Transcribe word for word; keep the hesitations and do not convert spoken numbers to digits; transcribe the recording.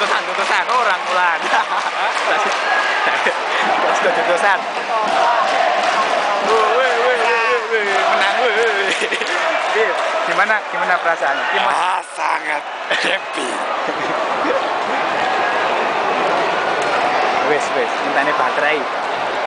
Tutusan-tutusan orang bulan. Tutusan. Woi, woi, woi, menang woi. Gimana gimana perasaannya? Gimana? Ah, sangat happy. Wes, wes, mintane baterai.